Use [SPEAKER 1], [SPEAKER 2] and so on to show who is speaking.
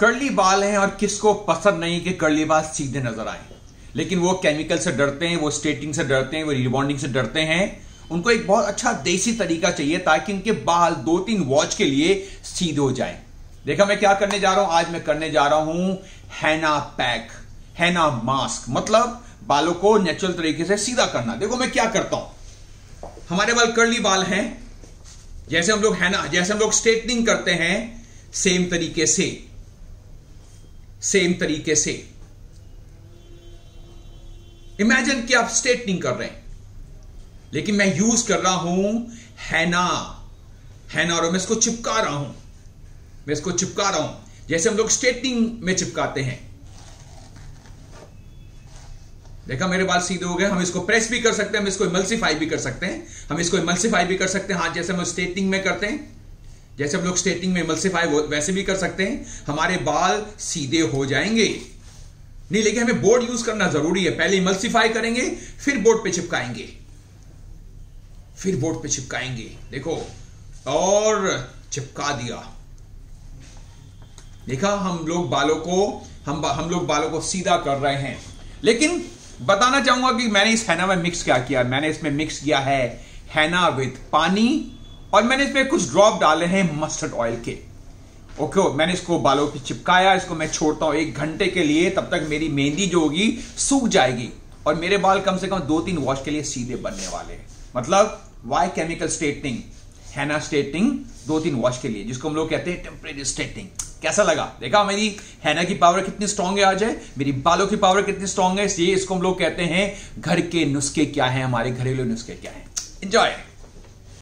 [SPEAKER 1] Curly बाल हैं और किसको पसंद नहीं कि कर्ली बाल सीधे नजर आए, लेकिन वो केमिकल से डरते हैं, वो स्ट्रेटिंग से डरते हैं, वो रिबॉन्डिंग से डरते हैं। उनको एक बहुत अच्छा देसी तरीका चाहिए ताकि उनके बाल 2-3 वॉच के लिए सीधे हो जाएं। देखा मैं क्या करने जा रहा हूं, आज मैं करने जा रहा हूं हैना पैक, हैना मास्क, मतलब बालों को नेचुरल तरीके से सीधा करना। देखो मैं क्या करता हूं, हमारे बाल कर्ली बाल हैं, जैसे हम लोग हैना, जैसे हम लोग स्ट्रेटनिंग करते हैं, सेम तरीके से इमेजिन कि आप स्ट्रेटनिंग कर रहे हैं, लेकिन मैं यूज कर रहा हूं हैना और मैं इसको चिपका रहा हूं, जैसे हम लोग स्ट्रेटनिंग में चिपकाते हैं। देखा मेरे बाल सीधे हो गए। हम इसको प्रेस भी कर सकते हैं, हम इसको इमल्सिफाई भी कर सकते हैं, हाँ, जैसे हम स्ट्रेटनिंग में करते हैं, जैसे हम लोग स्ट्रेटनिंग में इमल्सिफाई वैसे भी कर सकते हैं, हमारे बाल सीधे हो जाएंगे। नहीं, लेकिन हमें बोर्ड यूज करना जरूरी है। पहले इमल्सिफाई करेंगे, फिर बोर्ड पे चिपकाएंगे, देखो, और चिपका दिया। देखा हम लोग बालों को सीधा कर रहे हैं। लेकिन बताना चाहूंगा कि मैंने इस हैना में मिक्स क्या किया। मैंने इसमें मिक्स किया है हैना विद पानी, और मैंने इसमें कुछ ड्रॉप डाले हैं मस्टर्ड ऑयल के। ओके, मैंने इसको बालों पे चिपकाया, इसको मैं छोड़ता हूं 1 घंटे के लिए। तब तक मेरी मेहंदी जो होगी सूख जाएगी और मेरे बाल कम से कम 2-3 वॉश के लिए सीधे बनने वाले हैं। मतलब वाई केमिकल स्ट्रेटनिंग, हैना स्ट्रेटनिंग 2-3 वॉश के लिए, जिसको हम लोग कहते हैं टेम्परेरी स्ट्रेटनिंग। कैसा लगा? देखा मेरी हैना की पावर कितनी स्ट्रांग है, आज है मेरी बालों की पावर कितनी स्ट्रांग है। इसलिए इसको हम लोग कहते हैं घर के नुस्खे क्या है, हमारे घरेलू नुस्खे क्या है। एंजॉय।